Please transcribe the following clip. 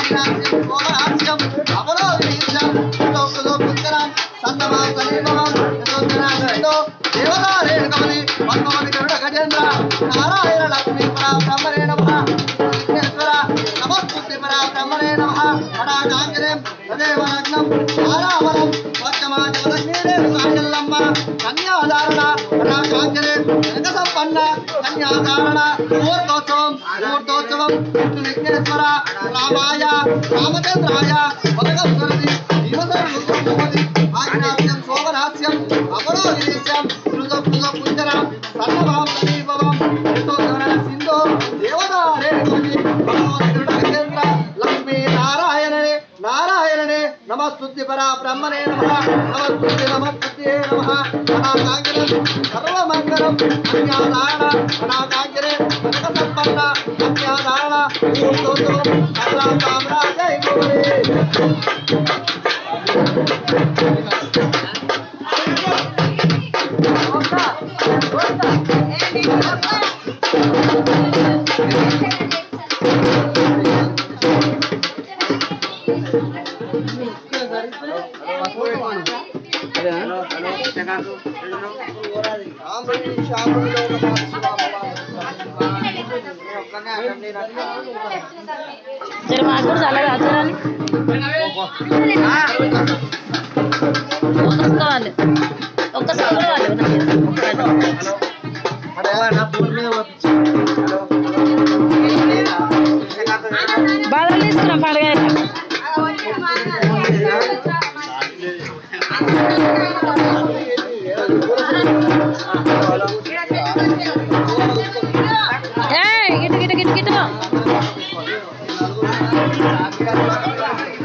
నారాయణ లక్ష్మీ పరాబ్రహ్మణే నమః విఘ్నేశ్వర నమస్తుతే పరాబ్రహ్మణే నమః కడాకాంజనేయం తదేవ లగ్నం ఆరావరం వచ్చమాచలగ్నేరే సాయల్లమ్మ కన్యాధారణ కడాకాంజనేయం జగ సంపన్న కన్యాధారణ మూర్తోత్సవం విఘ్నేశ్వర రామాయ రామచంద్రాయ వరగస్వరది జీవసర్వోపది ఆజ్ఞాస్యం శోభనాస్యం అపరోగిరీశ్యం పుంజరం సన్నభావం సమీపవం సింధో దేవదారే భగవంతుడ లక్ష్మీ నారాయణనే నారాయణనే నమస్తుతి పరా బ్రహ్మణే నమః నమస్తుతి నమస్తుతే నమః కడాకాంజనం సర్వమంగళం కన్యాధారణ కడాకాంజనే కనక సంపన్న కన్యాధారణ సకల సామ్రాజ్య जरा मास्टर साला आचरण ఒక్కసారి బాధలు తీసుకున్నాం పండుగ గిట్టు గిట్టు గిట్టు గిట్టు